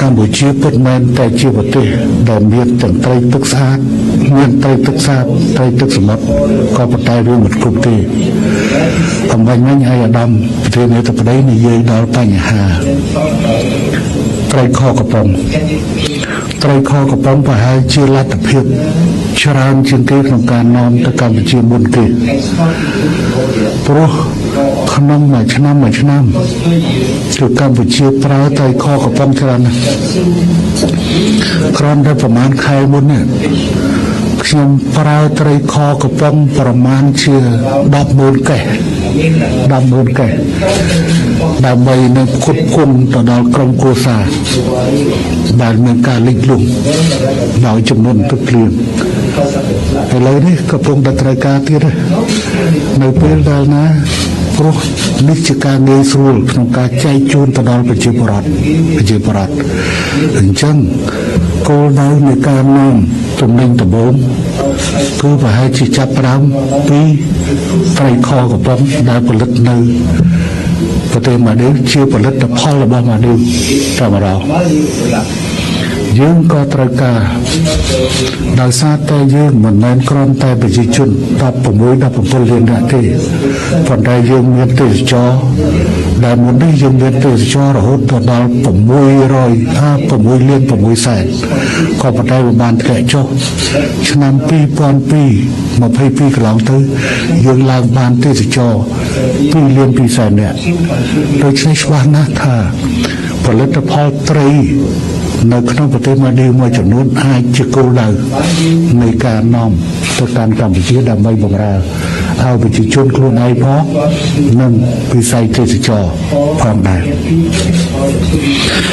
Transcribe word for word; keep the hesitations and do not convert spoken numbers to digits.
កម្ពុជាពិតមែនតែជាប្រទេសដែលមានទាំងត្រីទឹកស្អាតមានត្រីទឹកសាបត្រីទឹកសមុទ្រក៏ប៉ុន្តែវាមិនគ្រប់ទេអំបញ្ញមិញឲ្យអាដាមប្រធានាធិបតីនិយាយដល់បញ្ហាត្រីខកំប៉ុងត្រីខកំប៉ុងប្រហែលជាលទ្ធភាពច្រើនជាងគេក្នុងការនាំទៅកម្ពុជាមុនគេព្រោះក្នុងមួយឆ្នាំមួយឆ្នាំគឺកម្ពុជាប្រើត្រីខកំប៉ុងច្រើនណាស់ក្រោមតែប្រហែលខែមុននេះខ្ញុំប្រើត្រីខកំប៉ុងប្រមាណជាដប់ម៉ឺនកេសដប់ម៉ឺនកេសដើម្បីនឹងផ្គត់ផ្គង់ទៅដល់ក្រុមគ្រួសារដែលមានការលិចលង់ដោយចំនួនទឹកភ្លៀងឥឡូវនេះកំពុងតែត្រូវការទៀតនៅពេលដែលណាព្រោះនេះជាការងាយស្រួលក្នុងការចែកជូនទៅដល់ប្រជាពលរដ្ឋប្រជាពលរដ្ឋអញ្ចឹងគោលដៅនៃការនាំទំនិញដំបូងគឺប្រហែលជាចាប់ផ្ដើមពីត្រីខកំប៉ុងដែលផលិតនៅប្រទេសម៉ាឌីវជាផលិតផលរបស់ម៉ាឌីវតែម្ដងយើងក៏ត្រូវការដោយសារតែយើងមិនមែនគ្រាន់តែប្រជាជនដប់ប្រាំមួយ ដប់ប្រាំពីរលាននាក់ទេប៉ុន្តែយើងមានទេសចរដែលមុននេះយើងមានទេសចររហូតដល់ប្រាំមួយរយ ប្រាំមួយលានប្រាំមួយសែនក៏ប៉ុន្តែវាបានធ្លាក់ចុះឆ្នាំពីរពាន់ពីរ ម្ភៃពីរកន្លងទៅយើងឡើងបានទេសចរពីរលានពីរសែននាក់ដូច្នេះច្បាស់ណាស់ថាផលិតផលត្រីនៅក្នុងប្រទេសម៉ាឌីវមួយចំនួនអាចជាគោលដៅនៃការនាំទៅកាន់កម្ពុជាដើម្បីបម្រើឲ្យប្រជាជនខ្លួនឯងផងនិងវិស័យទេសចរផងដែរ